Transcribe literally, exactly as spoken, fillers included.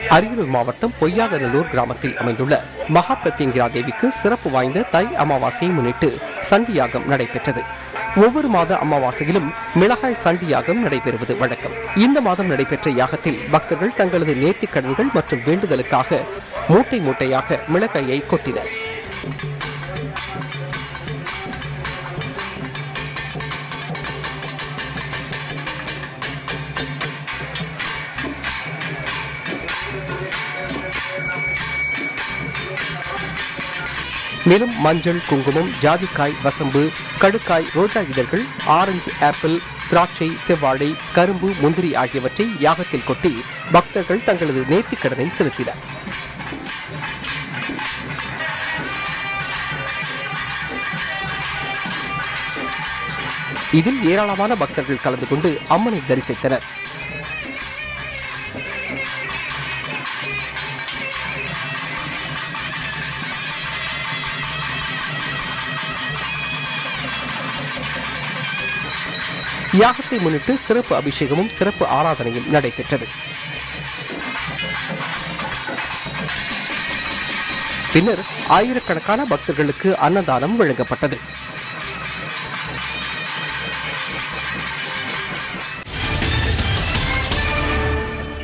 அரியலூர் மாவட்டம் பொய்யாதநல்லூர் கிராமத்தில் அமைந்துள்ள மகா பிரத்யங்கிரா தேவிக்கு சிறப்பு வாய்ந்த தை அமாவாசையை முன்னிட்டு சண்டியாகம் நடைபெற்றது. ஒவ்வொரு மாத அமாவாசையிலும் மிளகாய் சண்டியாகம் நடைபெறுவது வழக்கம். இந்த மாதம் நடைபெற்ற யாகத்தில் பக்தர்கள் தங்களது நேர்த்திக் கடன்கள் மற்றும் வேண்டுதலுக்காக மூட்டை மூட்டையாக மிளகாயை கொட்டினர். மேலும் மஞ்சள், குங்குமம், ஜாதிக்காய், வசம்பு, கடுக்காய், ரோஜா இதழ்கள், ஆரஞ்சு, ஆப்பிள், திராட்சை, செவ்வாழை, கரும்பு, முந்திரி ஆகியவற்றை யாகத்தில் கொட்டி பக்தர்கள் தங்களது நேர்த்திக் கடனை செலுத்தினர். இதில் ஏராளமான பக்தர்கள் கலந்து கொண்டு அம்மனை தரிசித்தனர். யாகத்தை முன்னிட்டு சிறப்பு அபிஷேகமும் சிறப்பு ஆராதனையும் நடைபெற்றது. பின்னர் ஆயிரக்கணக்கான பக்தர்களுக்கு அன்னதானம் வழங்கப்பட்டது.